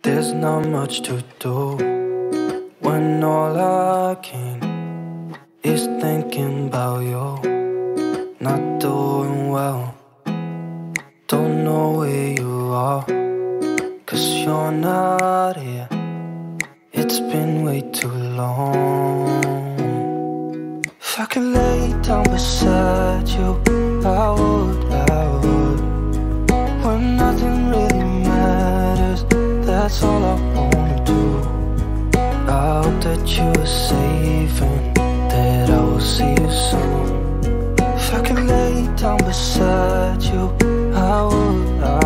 There's not much to do when all I can is thinking about you. Not doing well, don't know where you are, 'cause you're not here. It's been way too long. If I could lay down beside you, I would. When nothing really matters, that's all I wanna do. I hope that you are safe and that I will see you soon. If I could lay down beside you, I would.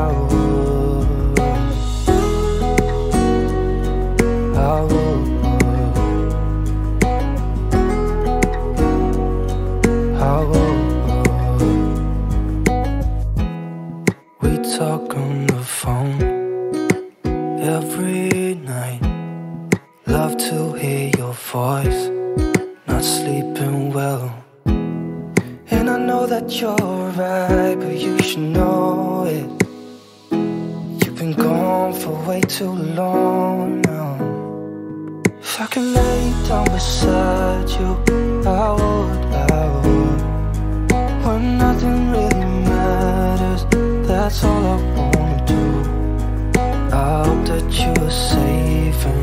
We talk on the phone every night. Love to hear your voice. Not sleeping well, and I know that you're right, but you should know it. You've been gone for way too long now. If I could lay down beside you, I would. When nothing really matters, that's all I wanna do. I hope that you are safe and